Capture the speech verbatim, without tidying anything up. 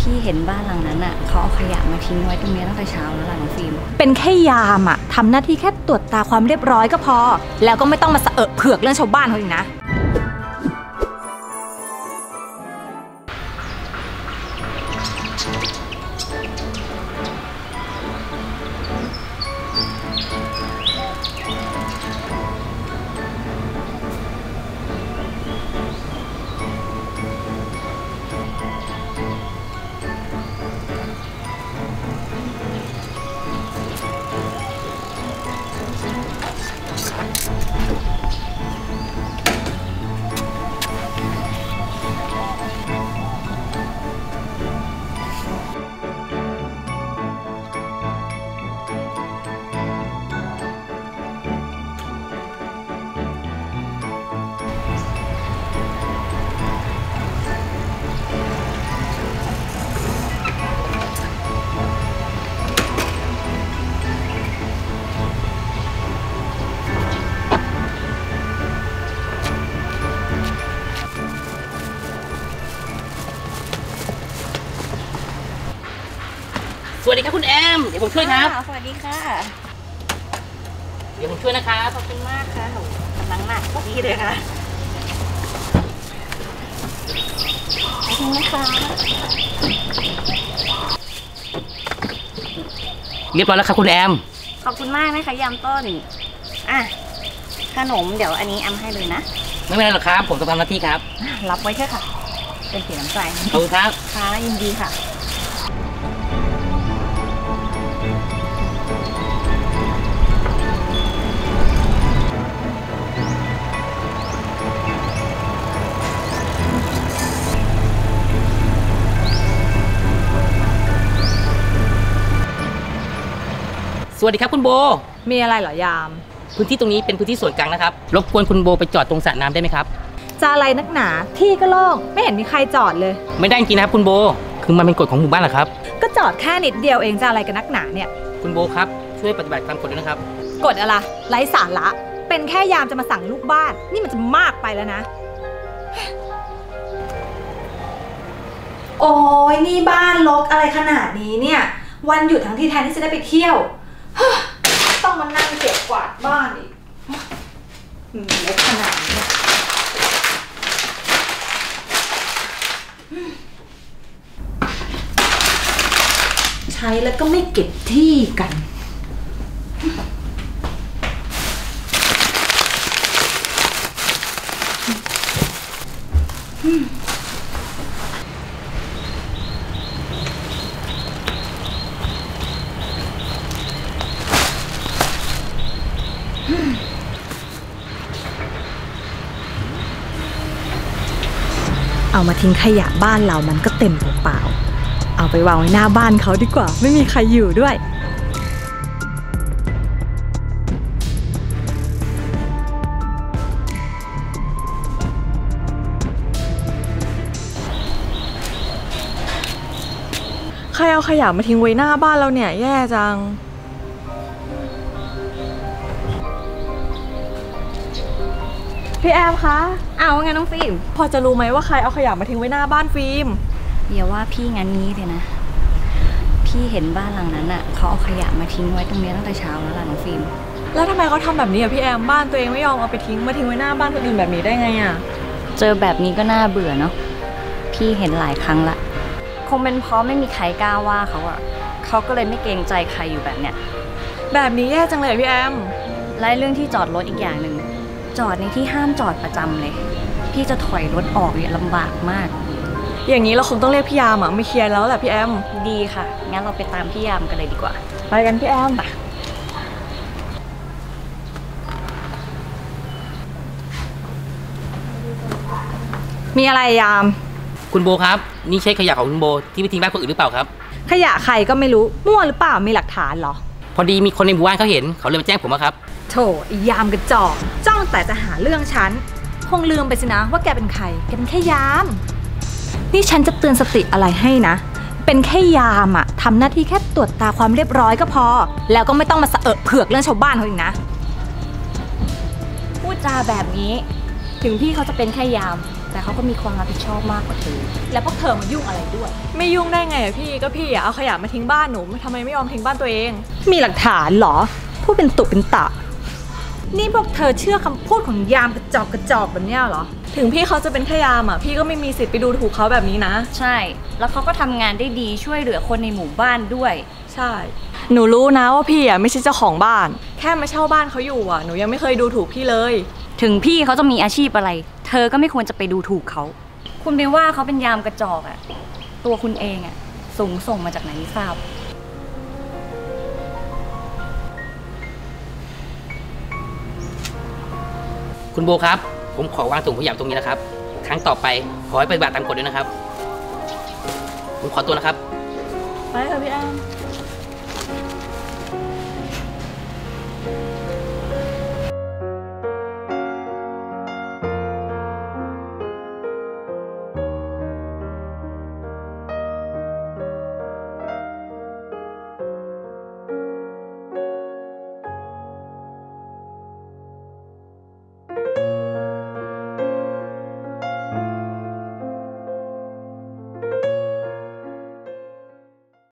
พี่เห็นบ้านหลังนั้นอ่ะเขาเอาขยะมาทิ้งไว้ตรงนี้ตั้งแต่เช้าแล้วล่ะน้องฟิล์มเป็นแค่ยามอ่ะทำหน้าที่แค่ตรวจตาความเรียบร้อยก็พอแล้วก็ไม่ต้องมาสะเอะเผือกเรื่องชาวบ้านเขาอีกนะสวัสดีครับคุณแอมเดี๋ยวผมช่วยครับสวัสดีค่ะเดี๋ยวผมช่วยนะครับขอบคุณมากค่ะกำลังหนักพอดีเลยค่ะขอบคุณนะคะเรียบร้อยแล้วครับคุณแอมขอบคุณมากนะคะยามต้นอ่ะขนมเดี๋ยวอันนี้แอมให้เลยนะไม่เป็นไรหรอกครับผมต้องทำหน้าที่ครับรับไว้เถอะค่ะเป็นสีน้ำใจขอบคุณครับค่ะยินดีค่ะสวัสดีครับคุณโบมีอะไรเหรอยามพื้นที่ตรงนี้เป็นพื้นที่ส่วนกลางนะครับรบกวนคุณโบไปจอดตรงสระน้ำได้ไหมครับจะอะไรนักหนาที่ก็โล่งไม่เห็นมีใครจอดเลยไม่ได้จริงนะครับคุณโบคือมันเป็นกฎของหมู่บ้านเหรอครับก็จอดแค่นิดเดียวเองจะอะไรกันนักหนาเนี่ยคุณโบครับช่วยปฏิบัติตามกฎด้วยนะครับกฎอะไรไร้สาระเป็นแค่ยามจะมาสั่งลูกบ้านนี่มันจะมากไปแล้วนะโอ้ยนี่บ้านรกอะไรขนาดนี้เนี่ยวันหยุดทั้งที่แทนที่จะได้ไปเที่ยวต้องมานั่งเก็บกวาดบ้านอีกเล็กขนาดนี้ใช้แล้วก็ไม่เก็บที่กันเอามาทิ้งขยะบ้านเรามันก็เต็มเปล่าๆเอาไปวางไว้หน้าบ้านเขาดีกว่าไม่มีใครอยู่ด้วยใครเอาขยะมาทิ้งไว้หน้าบ้านเราเนี่ยแย่จังพี่แอมคะเอาไงน้องฟิล์มพอจะรู้ไหมว่าใครเอาขยะมาทิ้งไว้หน้าบ้านฟิล์มอย่าว่าพี่งั้นนี้เลยนะพี่เห็นบ้านหลังนั้นอ่ะเขาเอาขยะมาทิ้งไว้ตรงนี้ตั้งแต่เช้าแล้วล่ะน้องฟิล์มแล้วทำไมเขาทำแบบนี้อ่ะพี่แอมบ้านตัวเองไม่ยอมเอาไปทิ้งมาทิ้งไว้หน้าบ้านคนอื่นแบบนี้ได้ไงอ่ะเจอแบบนี้ก็น่าเบื่อเนาะพี่เห็นหลายครั้งละคงเป็นเพราะไม่มีใครกล้าว่าเขาอ่ะเขาก็เลยไม่เกรงใจใครอยู่แบบเนี้ยแบบนี้แย่จังเลยพี่แอมและเรื่องที่จอดรถอีกอย่างหนึ่งจอดในที่ห้ามจอดประจำเลยพี่จะถอยรถออกเนี่ยลำบากมากอย่างนี้เราคงต้องเรียกพี่ยามอ่ะไม่เคลียร์แล้วแหละพี่แอมดีค่ะงั้นเราไปตามพี่ยามกันเลยดีกว่าไปกันพี่แอมไปมีอะไรยามคุณโบครับนี่ใช่ขยะของคุณโบที่ไปทิ้งบ้านคนอื่นหรือเปล่าครับขยะใครก็ไม่รู้มั่วหรือเปล่ามีหลักฐานเหรอพอดีมีคนในหมู่บ้านเขาเห็นเขาเลยมาแจ้งผมครับโถยามกระจอกจ้องแต่จะหาเรื่องฉันคงลืมไปสินะว่าแกเป็นใครแกเป็นแค่ยามนี่ฉันจะเตือนสติอะไรให้นะเป็นแค่ยามอะทำหน้าที่แค่ตรวจตาความเรียบร้อยก็พอแล้วก็ไม่ต้องมาสะเอะเผือกเรื่องชาวบ้านเขาอีกนะพูดจาแบบนี้ถึงพี่เขาจะเป็นแค่ยามแต่เขาก็มีความรับผิดชอบมากกว่าเธอแล้วพวกเธอมายุ่งอะไรด้วยไม่ยุ่งได้ไงอะพี่ก็พี่อะเอาขยะมาทิ้งบ้านหนูทำไมไม่ยอมทิ้งบ้านตัวเองมีหลักฐานเหรอ พูดเป็นตุเป็นตะ นี่พวกเธอเชื่อคำพูดของยามกระจอกกระจอกแบบเนี้ยเหรอถึงพี่เขาจะเป็นแค่ยามอะพี่ก็ไม่มีสิทธิ์ไปดูถูกเขาแบบนี้นะใช่ แล้วเขาก็ทำงานได้ดีช่วยเหลือคนในหมู่บ้านด้วยใช่ หนูรู้นะว่าพี่อะไม่ใช่เจ้าของบ้าน แค่มาเช่าบ้านเขาอยู่อะหนูยังไม่เคยดูถูกพี่เลยถึงพี่เขาจะมีอาชีพอะไร เธอก็ไม่ควรจะไปดูถูกเขา คุณไปว่าเขาเป็นยามกระจอกอะตัวคุณเองอะสูงส่งมาจากไหนไม่ทราบคุณโบครับ ผมขอวางถุงขยะตรงนี้นะครับ ครั้งต่อไปขอให้ปฏิบัติตามกฎด้วยนะครับ ผมขอตัวนะครับไปเถอะพี่แอม